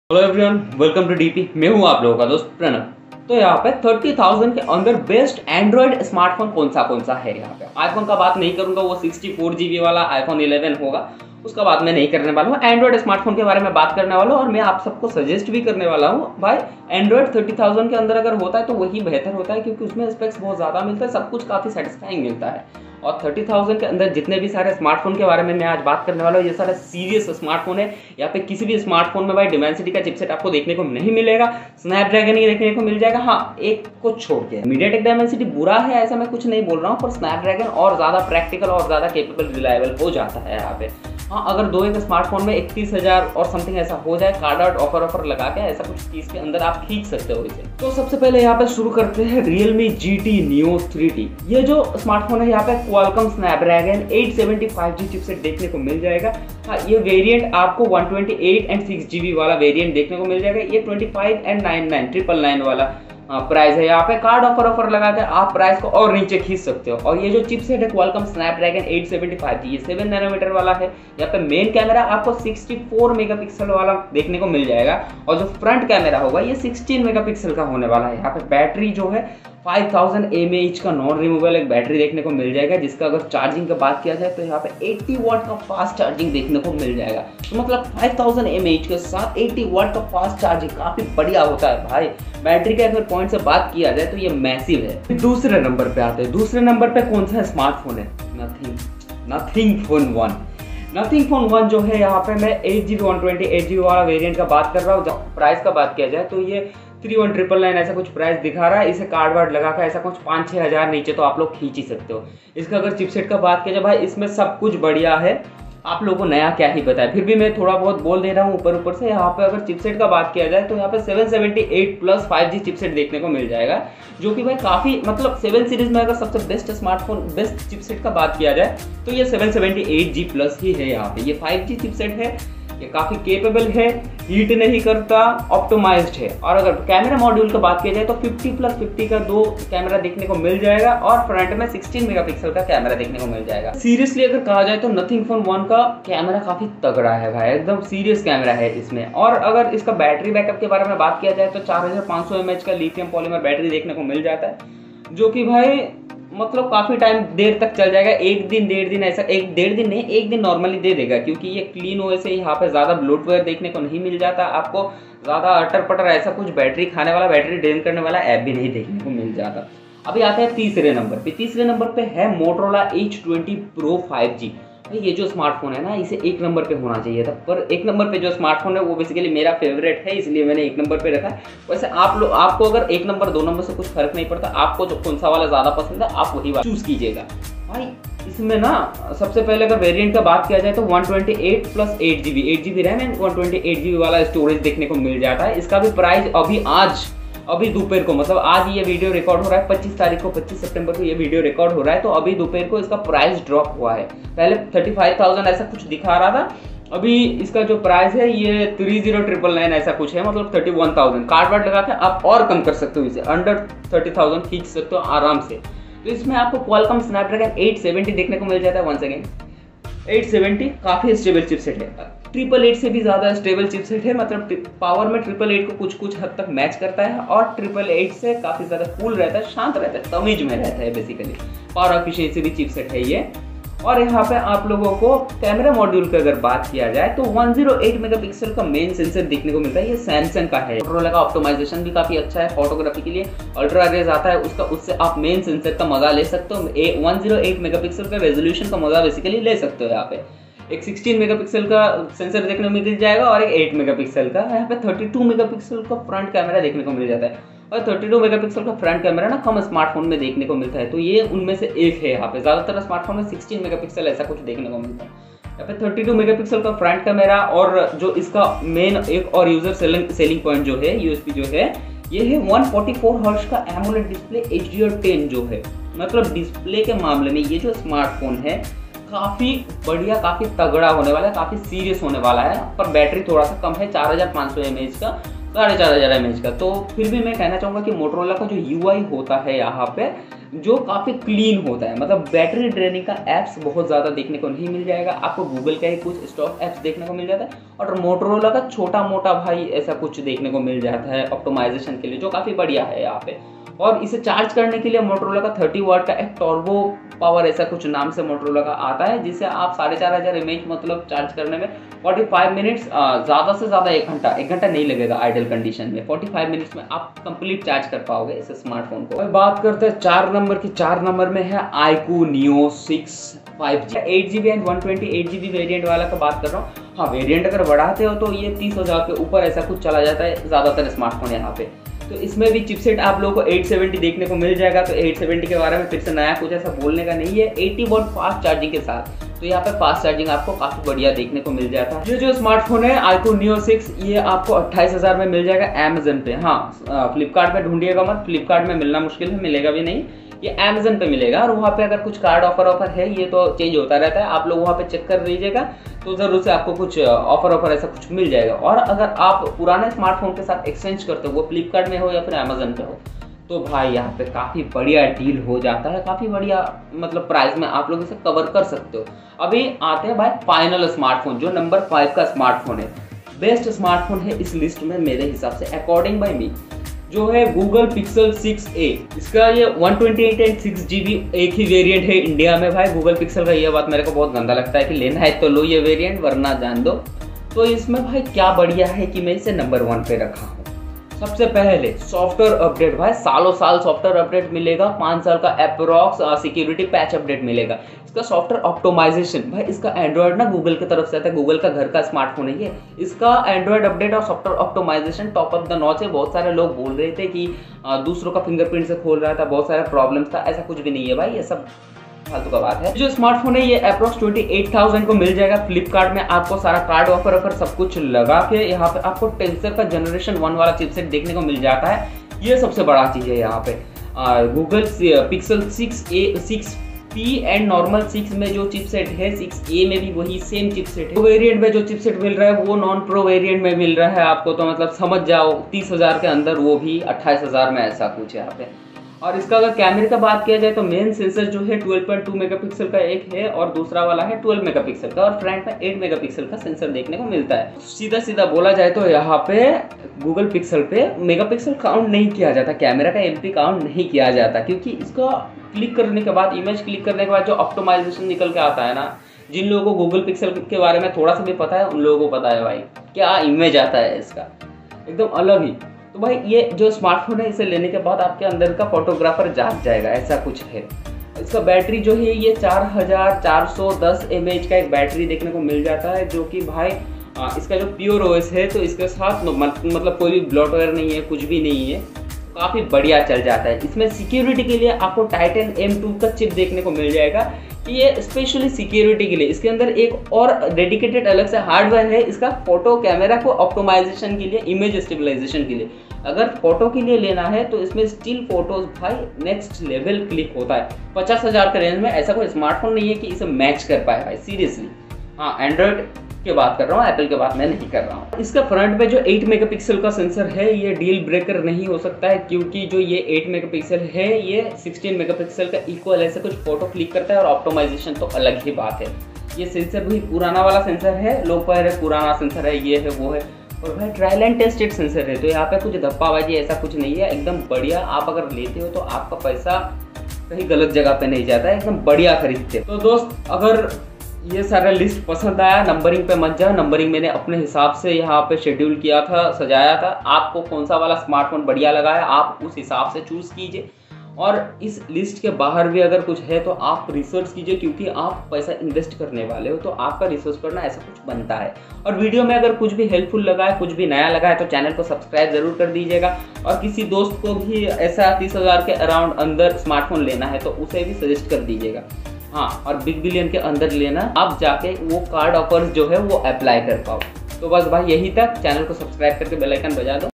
Hello everyone, welcome to DP. मैं हूं आप लोगों का दोस्त प्रणव। तो यहाँ पे 30,000 के अंदर बेस्ट एंड्रॉइड स्मार्टफोन कौन सा है। यहाँ पे आईफोन का बात नहीं करूंगा, वो 64 GB वाला आईफोन 11 होगा, उसका बात मैं नहीं करने वाला हूँ। एंड्रॉइड स्मार्टफोन के बारे में बात करने वाला हूँ और मैं आप सबको सजेस्ट भी करने वाला हूँ। भाई एंड्रॉइड 30,000 के अंदर अगर होता है तो वही बेहतर होता है, क्योंकि उसमें स्पेक्स बहुत ज़्यादा मिलता है, सब कुछ काफ़ी सेटिस्फाइंग मिलता है। और 30,000 के अंदर जितने भी सारे स्मार्टफोन के बारे में मैं आज बात करने वाला हूँ, ये सारा सीरियस स्मार्टफोन है। यहाँ पे किसी भी स्मार्टफोन में भाई डिमेंसिटी का चिपसेट आपको देखने को नहीं मिलेगा, स्नैपड्रैगन ही देखने को मिल जाएगा। हाँ, एक को छोड़ के मीडियाटेक डायमेंसिटी बुरा है ऐसा मैं कुछ नहीं बोल रहा हूँ, पर स्नैपड्रैगन और ज़्यादा प्रैक्टिकल और ज़्यादा केपेबल रिलायबल हो जाता है यहाँ पे। हाँ, अगर दो एक स्मार्टफोन में 31,000 और समथिंग ऐसा हो जाए, कार्ड आउट ऑफर लगा के ऐसा कुछ 30 के अंदर आप खींच सकते हो इसे। तो सबसे पहले यहाँ पे शुरू करते हैं Realme GT Neo 3T। ये जो स्मार्टफोन है यहाँ पे Qualcomm Snapdragon 875G चिपसेट देखने को मिल जाएगा। हाँ, ये वेरिएंट आपको 128 एंड 6GB वाला वेरिएंट देखने को मिल जाएगा। ये 25 एंड 999 वाला प्राइस है। यहाँ पे कार्ड ऑफर लगा कर आप प्राइस को और नीचे खींच सकते हो। और ये जो चिपसेट है Qualcomm Snapdragon 875G, ये 7 नैनोमीटर वाला है। यहाँ पे मेन कैमरा आपको 64 मेगापिक्सल वाला देखने को मिल जाएगा और जो फ्रंट कैमरा होगा ये 16 मेगापिक्सल का होने वाला है। यहाँ पे बैटरी जो है 5000 mAh का नॉन रिमूवेबल एक बैटरी देखने को मिल जाएगा, जिसका अगर चार्जिंग की बात किया जाए तो यहाँ पे 80 वाट का फास्ट चार्जिंग देखने को मिल जाएगा। तो मतलब 5000 mAh के साथ 80 वाट का फास्ट चार्जिंग काफी बढ़िया होता है भाई। बैटरी के अगर पॉइंट से बात किया जाए तो ये मैसिव है। दूसरे नंबर पे आते हैं। दूसरे नंबर पे कौन सा स्मार्टफोन है? Nothing phone 1। नथिंग फोन 1 जो है यहाँ पे मैं 8GB 128GB वाला वेरिएंट का बात कर रहा हूँ। जब प्राइस का बात किया जाए तो ये 31,999 ऐसा कुछ प्राइस दिखा रहा है। इसे कार्ड वार्ड लगा कर ऐसा कुछ 5-6 हज़ार नीचे तो आप लोग खींच ही सकते हो। इसका अगर चिपसेट का बात किया जाए भाई, इसमें सब कुछ बढ़िया है, आप लोगों को नया क्या ही पता है, फिर भी मैं थोड़ा बहुत बोल दे रहा हूँ ऊपर से। यहाँ पे अगर चिपसेट का बात किया जाए तो यहाँ पे 778 प्लस 5G चिपसेट देखने को मिल जाएगा, जो कि भाई काफ़ी मतलब 7 सीरीज में अगर सबसे बेस्ट स्मार्टफोन बेस्ट चिपसेट का बात किया जाए तो ये 778G प्लस ही है। यहाँ पे ये 5G चिपसेट है, ये काफ़ी केपेबल है, हीट नहीं करता, ऑप्टिमाइज्ड है। और अगर कैमरा मॉड्यूल की बात की जाए तो 50+50 का 2 कैमरा देखने को मिल जाएगा और फ्रंट में 16 मेगापिक्सल का कैमरा देखने को मिल जाएगा। सीरियसली अगर कहा जाए तो नथिंग फोन 1 का कैमरा काफ़ी तगड़ा है भाई, एकदम सीरियस कैमरा है इसमें। और अगर इसका बैटरी बैकअप के बारे में बात किया जाए तो 4500 mAh का लिथियम पॉलीमर बैटरी देखने को मिल जाता है, जो कि भाई मतलब काफ़ी टाइम देर तक चल जाएगा। एक दिन 1.5 दिन ऐसा, एक 1.5 दिन नहीं, एक दिन नॉर्मली दे देगा, क्योंकि ये क्लीन ओएस है। यहाँ पे ज़्यादा ब्लोटवेयर देखने को नहीं मिल जाता आपको, ज़्यादा अटर पटर ऐसा कुछ बैटरी खाने वाला, बैटरी ड्रेन करने वाला ऐप भी नहीं देखने को मिल जाता। अभी आता है तीसरे नंबर पे। तीसरे नंबर पे है Motorola H20 Pro 5G। ये जो स्मार्टफोन है ना, इसे 1 नंबर पे होना चाहिए था, पर 1 नंबर पे जो स्मार्टफोन है वो बेसिकली मेरा फेवरेट है, इसलिए मैंने 1 नंबर पे रखा है। वैसे आपको अगर 1 नंबर 2 नंबर से कुछ फर्क नहीं पड़ता, आपको जो कौन सा वाला ज़्यादा पसंद है आप वही वाला चूज़ कीजिएगा भाई। इसमें ना सबसे पहले अगर वेरिएंट का बात किया जाए तो 128 plus 8GB RAM and 128GB वाला स्टोरेज देखने को मिल जाता है। इसका भी प्राइस अभी दोपहर को, मतलब आज ये वीडियो रिकॉर्ड हो रहा है 25 तारीख को, 25 सितंबर को ये वीडियो रिकॉर्ड हो रहा है, तो अभी दोपहर को इसका प्राइस ड्रॉप हुआ है। पहले 35,000 ऐसा कुछ दिखा रहा था, अभी इसका जो प्राइस है ये 30,999 ऐसा कुछ है, मतलब 31,000। कार्ड वार्ड लगा के आप और कम कर सकते हो, इसे अंडर 30,000 खींच सकते हो आराम से। तो इसमें आपको Qualcomm Snapdragon 870 देखने को मिल जाता है। वंस अगेन 870 काफ़ी स्टेबल चिपसेट है, 888 से भी ज़्यादा स्टेबल चिपसेट है, मतलब पावर में 888 को कुछ हद तक मैच करता है और 888 से काफ़ी ज़्यादा कूल रहता है, शांत रहता है, तमीज में रहता है बेसिकली। पावर एफिशिएंसी भी चिपसेट है ये। और यहाँ पे आप लोगों को कैमरा मॉड्यूल की अगर बात किया जाए तो 108 मेगापिक्सल का मेन सेंसर देखने को मिलता है। ये सैमसंग का है। मोटोरोला का ऑप्टिमाइजेशन भी काफ़ी अच्छा है, फोटोग्राफी के लिए अल्ट्रा रेज आता है उससे आप मेन सेंसर का मजा ले सकते हो। 108 मेगापिक्सल का रेजोल्यूशन का मजा बेसिकली ले सकते हो। यहाँ पे एक 16 मेगापिक्सल का सेंसर देखने को मिल जाएगा और एक 8 मेगापिक्सल का। यहाँ पे 32 मेगापिक्सल का फ्रंट कैमरा देखने को मिल जाता है, और 32 मेगापिक्सल का फ्रंट कैमरा ना कम स्मार्टफोन में देखने को मिलता है, तो ये उनमें से एक है। यहाँ पे ज़्यादातर स्मार्टफोन में 16 मेगापिक्सल ऐसा कुछ देखने को मिलता है। यहाँ पे 32 मेगापिक्सल का फ्रंट कैमरा, और जो इसका मेन एक और यूजर सेलिंग पॉइंट जो है, यूएसपी जो है, ये है 144 हर्ट्ज का एमोलेड डिस्प्ले HDR10 जो है। मतलब डिस्प्ले के मामले में ये जो स्मार्टफोन है काफ़ी बढ़िया, काफ़ी तगड़ा होने वाला है, काफ़ी सीरियस होने वाला है। पर बैटरी थोड़ा सा कम है, 4500 mAh का, 4,500 mAh का। तो फिर भी मैं कहना चाहूँगा कि मोटरोला का जो UI होता है यहाँ पे जो काफ़ी क्लीन होता है, मतलब बैटरी ड्रेनिंग का ऐप्स बहुत ज़्यादा देखने को नहीं मिल जाएगा आपको। गूगल का ही कुछ स्टॉक ऐप्स देखने को मिल जाता है और मोटरोला का छोटा मोटा भाई ऐसा कुछ देखने को मिल जाता है ऑप्टिमाइजेशन के लिए, जो काफ़ी बढ़िया है यहाँ पे। और इसे चार्ज करने के लिए मोटरोला का 30 वाट का एक टर्बो पावर ऐसा कुछ नाम से मोटरोला का आता है, जिसे आप 4,500 mAh मतलब चार्ज करने में 45 मिनट्स, ज़्यादा से ज़्यादा 1 घंटा नहीं लगेगा आइडल कंडीशन में। 45 मिनट्स में आप कंप्लीट चार्ज कर पाओगे इस स्मार्टफोन को। बात करते हैं 4 नंबर की। 4 नंबर में है iQOO Neo 6 5G 8GB and 128GB variant वाला का बात कर रहा हूँ। हाँ, वेरिएंट अगर बढ़ाते हो तो ये 30,000 के ऊपर ऐसा कुछ चला जाता है ज़्यादातर स्मार्टफोन यहाँ पे। तो इसमें भी चिपसेट आप लोगों को 870 देखने को मिल जाएगा। तो 870 के बारे में फिर से नया कुछ ऐसा बोलने का नहीं है। 80 वाट फास्ट चार्जिंग के साथ, तो यहाँ पे फास्ट चार्जिंग आपको काफ़ी बढ़िया देखने को मिल जाता है। ये जो स्मार्टफोन है iQOO Neo 6, ये आपको 28,000 में मिल जाएगा अमेजन पे। हाँ, फ्लिपकार्ट में ढूंढिएगा मत, फ्लिपकार्ट में मिलना मुश्किल है, मिलेगा भी नहीं। ये अमेजन पे मिलेगा और वहाँ पे अगर कुछ कार्ड ऑफर है, ये तो चेंज होता रहता है, आप लोग वहाँ पे चेक कर लीजिएगा तो ज़रूर से आपको कुछ ऑफर ऐसा कुछ मिल जाएगा। और अगर आप पुराने स्मार्टफोन के साथ एक्सचेंज करते हो, वो फ्लिपकार्ट में हो या फिर अमेजन पे हो, तो भाई यहाँ पे काफ़ी बढ़िया डील हो जाता है, काफ़ी बढ़िया मतलब प्राइस में आप लोग इसे कवर कर सकते हो। अभी आते हैं भाई फाइनल स्मार्टफोन, जो नंबर 5 का स्मार्टफोन है, बेस्ट स्मार्टफोन है इस लिस्ट में मेरे हिसाब से, अकॉर्डिंग बाय मी, जो है गूगल पिक्सल 6a। इसका ये 128 एंड 6GB एक ही वेरिएंट है इंडिया में भाई गूगल पिक्सल का। ये बात मेरे को बहुत गंदा लगता है कि लेना है तो लो ये वेरिएंट, वरना जान दो। तो इसमें भाई क्या बढ़िया है कि मैं इसे नंबर 1 पे रखा हूँ। सबसे पहले सॉफ्टवेयर अपडेट भाई, सालों साल सॉफ्टवेयर अपडेट मिलेगा। 5 साल का अप्रॉक्स सिक्योरिटी पैच अपडेट मिलेगा। इसका सॉफ्टवेयर ऑप्टिमाइजेशन भाई, इसका एंड्रॉयड ना गूगल की तरफ से आता है, गूगल का घर का स्मार्टफोन है ये। इसका एंड्रॉयड अपडेट और software optimisation top of the notch है। बहुत सारे लोग बोल रहे थे कि दूसरों का फिंगरप्रिंट से खोल रहा था, बहुत सारे प्रॉब्लम्स था, ऐसा कुछ भी नहीं है भाई, ये सब फालतू का बात है। जो स्मार्टफोन है ये अप्रॉक्स 28,000 को मिल जाएगा फ्लिपकार्ट में। आपको सारा कार्ड ऑफर सब कुछ लगा के यहाँ पे आपको टेंसर का जनरेशन 1 वाला चिपसेट देखने को मिल जाता है। ये सबसे बड़ा चीज है यहाँ पे। Google pixel 6P and normal 6 में जो चिपसेट है, 6A में भी वही सेम चिपसेट है। वेरिएंट में जो चिपसेट मिल रहा है वो नॉन प्रो वेरिएंट में मिल रहा है आपको, तो मतलब समझ जाओ 30,000 के अंदर, वो भी 28,000 में, ऐसा कुछ यहाँ पे। और इसका अगर कैमरे का बात किया जाए तो मेन सेंसर जो है 12.2 मेगापिक्सल का एक है और दूसरा वाला है 12 मेगापिक्सल का, और फ्रंट में 8 मेगापिक्सल का सेंसर देखने को मिलता है। सीधा सीधा बोला जाए तो यहाँ पे गूगल पिक्सल पे मेगापिक्सल काउंट नहीं किया जाता, कैमरा का MP काउंट नहीं किया जाता, क्योंकि इसका क्लिक करने के बाद, इमेज क्लिक करने के बाद जो ऑप्टिमाइजेशन निकल के आता है ना, जिन लोगों को गूगल पिक्सल के बारे में थोड़ा सा भी पता है उन लोगों को पता है भाई क्या इमेज आता है इसका, एकदम अलग ही। तो भाई ये जो स्मार्टफोन है, इसे लेने के बाद आपके अंदर का फोटोग्राफर जाग जाएगा, ऐसा कुछ है। इसका बैटरी जो है ये 4410 mAh का एक बैटरी देखने को मिल जाता है, जो कि भाई इसका जो प्योर OS है, तो इसके साथ मतलब कोई भी ब्लॉटवेयर नहीं है, कुछ भी नहीं है, काफ़ी बढ़िया चल जाता है। इसमें सिक्योरिटी के लिए आपको टाइटन M2 का चिप देखने को मिल जाएगा, कि ये स्पेशली सिक्योरिटी के लिए। इसके अंदर एक और डेडिकेटेड अलग से हार्डवेयर है इसका, फोटो कैमरा को ऑप्टिमाइजेशन के लिए, इमेज स्टेबलाइजेशन के लिए। अगर फोटो के लिए लेना है तो इसमें स्टिल फोटोज भाई नेक्स्ट लेवल क्लिक होता है। 50,000 के रेंज में ऐसा कोई स्मार्टफोन नहीं है कि इसे मैच कर पाए भाई, सीरियसली। हाँ, एंड्रॉयड की बात कर रहा हूँ, एप्पल की बात मैं नहीं कर रहा हूँ। इसका फ्रंट में जो 8 मेगापिक्सल का सेंसर है, ये डील ब्रेकर नहीं हो सकता है, क्योंकि जो ये 8 मेगापिक्सल है ये 16 मेगापिक्सल का इक्वल ऐसे कुछ फोटो क्लिक करता है, और ऑप्टिमाइजेशन तो अलग ही बात है। ये सेंसर भी पुराना वाला सेंसर है, लो पावर है, पुराना सेंसर है, ये है वो है, और भाई ट्रायल एंड टेस्टेड सेंसर है, तो यहाँ पे कुछ धप्पाबाजी ऐसा कुछ नहीं है, एकदम बढ़िया। आप अगर लेते हो तो आपका पैसा कहीं गलत जगह पे नहीं जाता है, एकदम बढ़िया खरीदते। तो दोस्त, अगर ये सारा लिस्ट पसंद आया, नंबरिंग पे मत जाओ, नंबरिंग मैंने अपने हिसाब से यहाँ पे शेड्यूल किया था, सजाया था। आपको कौन सा वाला स्मार्टफोन बढ़िया लगा है, आप उस हिसाब से चूज़ कीजिए। और इस लिस्ट के बाहर भी अगर कुछ है तो आप रिसर्च कीजिए, क्योंकि आप पैसा इन्वेस्ट करने वाले हो, तो आपका रिसर्च करना ऐसा कुछ बनता है। और वीडियो में अगर कुछ भी हेल्पफुल लगा है, कुछ भी नया लगा है, तो चैनल को सब्सक्राइब जरूर कर दीजिएगा। और किसी दोस्त को भी ऐसा 30,000 के अराउंड अंदर स्मार्टफोन लेना है तो उसे भी सजेस्ट कर दीजिएगा। हाँ, और बिग बिलियन के अंदर लेना, आप जाके वो कार्ड ऑफर्स जो है वो अप्लाई कर पाओ। तो बस भाई यही तक, चैनल को सब्सक्राइब करके बेल आइकन बजा दो।